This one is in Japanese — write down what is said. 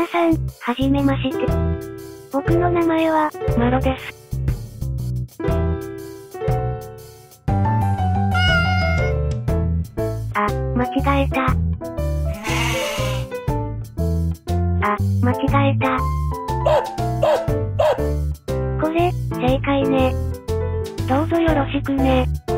皆さん、はじめまして。僕の名前は、マロです。あ、間違えた。あ、間違えた。これ、正解ね。どうぞよろしくね。